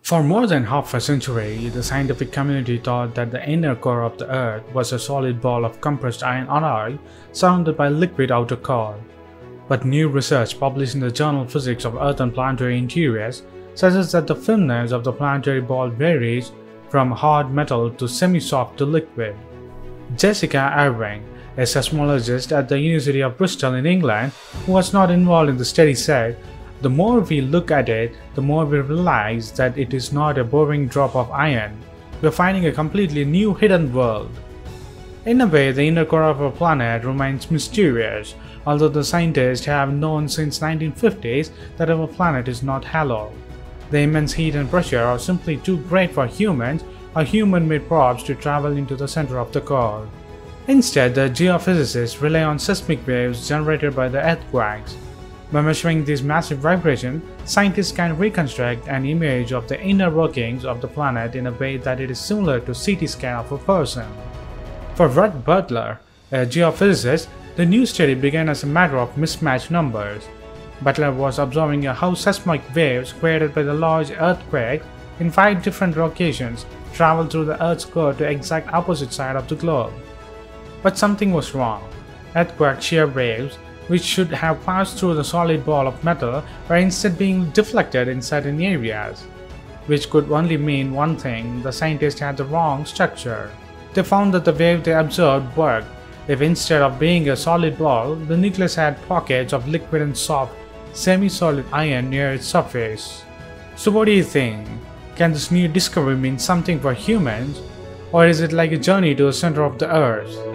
For more than half a century, the scientific community thought that the inner core of the Earth was a solid ball of compressed iron alloy surrounded by liquid outer core. But new research published in the journal Physics of Earth and Planetary Interiors suggests that the firmness of the planetary ball varies from hard metal to semi-soft to liquid. Jessica Irving, a seismologist at the University of Bristol in England, who was not involved in the study, said, "The more we look at it, the more we realize that it is not a boring drop of iron. We are finding a completely new hidden world." In a way, the inner core of our planet remains mysterious, although the scientists have known since 1950s that our planet is not hollow. The immense heat and pressure are simply too great for humans or human-made probes to travel into the center of the core. Instead, the geophysicists rely on seismic waves generated by the earthquakes. By measuring these massive vibrations, scientists can reconstruct an image of the inner workings of the planet in a way that it is similar to a CT scan of a person. For Rudd Butler, a geophysicist, the new study began as a matter of mismatched numbers. Butler was observing how seismic waves created by the large earthquake in 5 different locations traveled through the Earth's core to the exact opposite side of the globe. But something was wrong. Earthquake shear waves, which should have passed through the solid ball of metal, were instead being deflected in certain areas, which could only mean one thing: the scientists had the wrong structure. They found that the wave they observed worked if instead of being a solid ball, the nucleus had pockets of liquid and soft, semi-solid iron near its surface. So what do you think? Can this new discovery mean something for humans? Or is it like a journey to the center of the Earth?